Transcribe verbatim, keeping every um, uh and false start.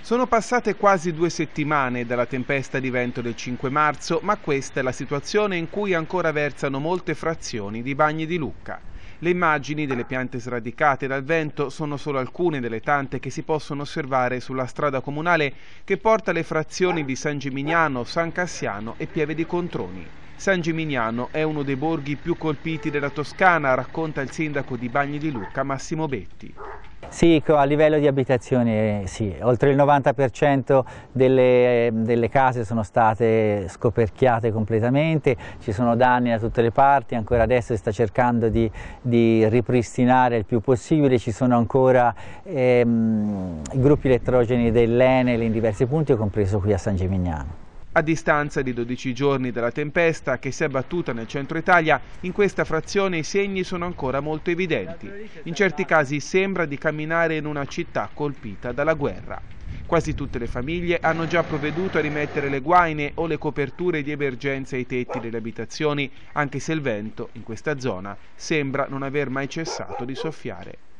Sono passate quasi due settimane dalla tempesta di vento del cinque marzo, ma questa è la situazione in cui ancora versano molte frazioni di Bagni di Lucca. Le immagini delle piante sradicate dal vento sono solo alcune delle tante che si possono osservare sulla strada comunale che porta le frazioni di San Gimignano, San Cassiano e Pieve di Controni. San Gimignano è uno dei borghi più colpiti della Toscana, racconta il sindaco di Bagni di Lucca Massimo Betti. Sì, a livello di abitazione sì, oltre il novanta per cento delle, delle case sono state scoperchiate completamente, ci sono danni da tutte le parti, ancora adesso si sta cercando di, di ripristinare il più possibile, ci sono ancora ehm, gruppi elettrogeni dell'Enel in diversi punti, compreso qui a San Gimignano. A distanza di dodici giorni dalla tempesta che si è abbattuta nel centro Italia, in questa frazione i segni sono ancora molto evidenti. In certi casi sembra di camminare in una città colpita dalla guerra. Quasi tutte le famiglie hanno già provveduto a rimettere le guaine o le coperture di emergenza ai tetti delle abitazioni, anche se il vento in questa zona sembra non aver mai cessato di soffiare.